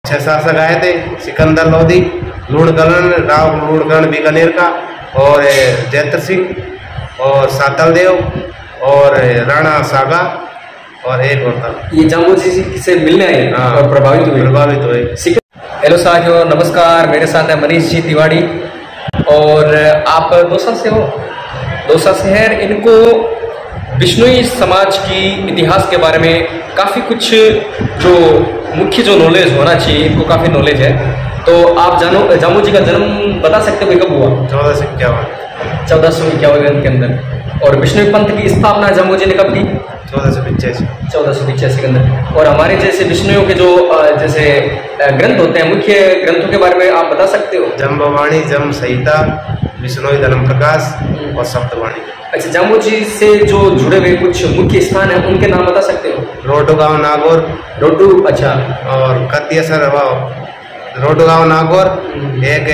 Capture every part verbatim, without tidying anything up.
छह शासक आए थे, सिकंदर लोधी, लूणकरण, राव लूणकरण बीकानेर का, और जैत्र सिंह और सातल देव और राणा सागा और एक और था। ये जाम्बू जी से मिलने आए और प्रभावित हुए प्रभावित हुए। हेलो साथियों, नमस्कार। मेरे साथ है मनीष जी तिवारी और आप दौसा से हो। दौसा शहर, इनको बिश्नोई समाज की इतिहास के बारे में काफ़ी कुछ जो मुख्य जो नॉलेज होना चाहिए, इनको काफ़ी नॉलेज है। तो आप जानो जाम्बू जी का जन्म बता सकते हो कि कब हुआ? चौदह सौ इक्यावन चौदह सौ इक्यावन के अंदर। और बिश्नोई पंथ की स्थापना जाम्बू जी ने कब की? चौदह सौ पिचासी चौदह सौ पिचासी के अंदर। और हमारे जैसे बिश्नोइयों के जो जैसे ग्रंथ होते हैं, मुख्य ग्रंथों के बारे में आप बता सकते हो? जम्बवाणी, जम संहिता, बिश्नोई धर्म प्रकाश और सप्तवाणी। अच्छा, जाम्बू जी से जो जुड़े हुए कुछ मुख्य स्थान है, उनके नाम बता सकते हो? रोटू गाँव नागौर, रोटू, अच्छा, और कतियासर रोटू गाँव नागौर, एक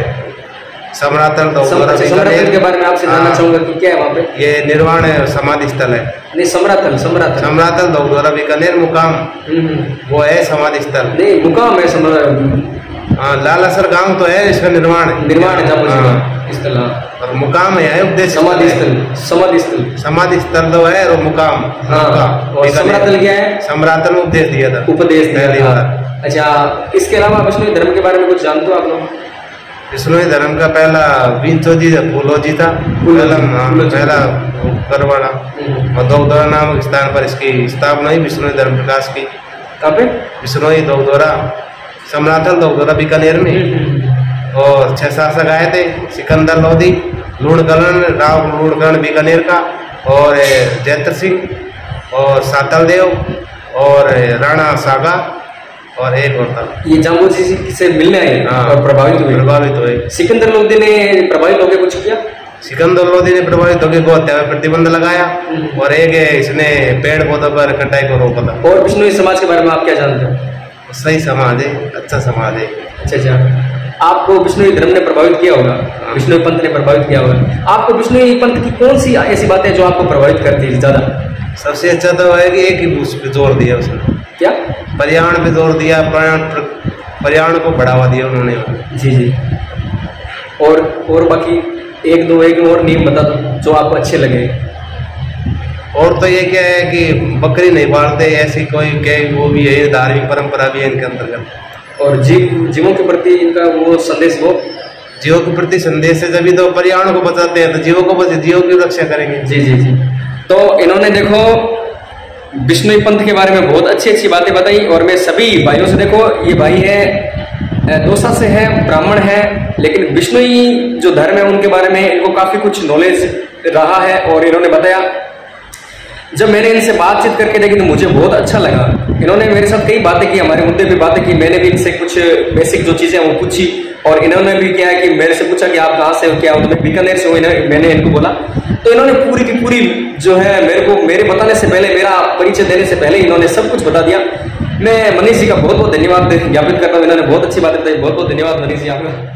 सम्रातल सम्रातल के बारे में आपसे जानना चाहूंगा कि क्या है वहाँ पे? ये निर्वाण समाधि स्थल है। नहीं, सम्रातल सम्रातल सम्रातल दौरा बीकानेर मुकाम, वो है समाधि स्थल। नहीं, मुकाम है सम्राट। हाँ, लालासर गांव तो है, इसका निर्माण निर्माण है जाम्बू जी स्थल, और मुकाम है उपदेश समाधि स्थल। समाधि स्थल समाधि स्थल तो है, और मुकाम। और सम्रातल क्या है? सम्रातल उपदेश दिया था, उपदेश दिया था। अच्छा, इसके अलावा बिश्नोई धर्म के बारे में कुछ जानते हो आप लोग? बिश्नोई धर्म का पहला विंचो जी फूलो जी था, पहला पहला करवाड़ा, और दौदौरा नामक स्थान पर इसकी स्थापना हुई बिश्नोई धर्म प्रकाश की। कहाँ पे? बिश्नोई दौदौरा, सम्रातल दौदौरा बीकानेर में। और छह शासक आए थे, सिकंदर लोधी, लूणकरण, राव लूणकरण बीकानेर का, और जैत्र सिंह और सातल देव और राणा सागा और एक और था। ये जाम्बू जी से मिलने आए और प्रभावित हुए प्रभावित हुए सिकंदर लोधी ने प्रभावित होकर कुछ किया? सिकंदर लोधी ने प्रभावित होकर गौ हत्या पर प्रतिबंध लगाया, और एक इसने पेड़ पौधों पर कटाई को रोका था। और बिश्नोई समाज के बारे में आप क्या जानते हो? सही समाज है, अच्छा समाज है। अच्छा अच्छा, आपको बिश्नोई धर्म ने प्रभावित किया होगा, बिश्नोई पंथ ने प्रभावित किया होगा। आपको बिश्नोई पंथ की कौन सी ऐसी बातें जो आपको प्रभावित करती है ज्यादा? सबसे अच्छा तो है कि एक ही उस पे जोर दिया उसने। क्या? पर्यावरण पे जोर दिया, पर्यावरण को बढ़ावा दिया उन्होंने। जी जी। और और बाकी एक दो एक और नियम बता दो जो आपको अच्छे लगे। और तो ये क्या है कि बकरी नहीं पालते, ऐसी कोई क्या वो भी है, धार्मिक परंपरा भी है इनके अंतर्गत। और जीव जीवों के प्रति इनका वो संदेश, वो जीवों के प्रति संदेश है, जब तो पर्यावरण को बचाते हैं तो जीवों को बच जीवों की रक्षा करेंगे। जी जी जी। तो इन्होंने देखो बिश्नोई पंथ के बारे में बहुत अच्छी अच्छी बातें बताई। और मैं सभी भाइयों से, देखो ये भाई है दौसा से है, ब्राह्मण है, लेकिन बिश्नोई जो धर्म है उनके बारे में इनको काफी कुछ नॉलेज रहा है। और इन्होंने बताया, जब मैंने इनसे बातचीत करके देखी तो मुझे बहुत अच्छा लगा। इन्होंने मेरे साथ कई बातें की, हमारे मुद्दे पे बातें की, मैंने भी इनसे कुछ बेसिक जो चीजें वो पूछी, और इन्होंने भी क्या है कि मेरे से पूछा कि आप कहाँ से हो, क्या हो? तो मैं बीकानेर से हूँ, मैंने इनको बोला। तो इन्होंने पूरी की पूरी जो है मेरे को मेरे बताने से पहले, मेरा परिचय देने से पहले इन्होंने सब कुछ बता दिया। मैं मनीष जी का बहुत बहुत धन्यवाद ज्ञापित करता हूँ, इन्होंने बहुत अच्छी बातें बताई। बहुत बहुत धन्यवाद मनीष जी आपका।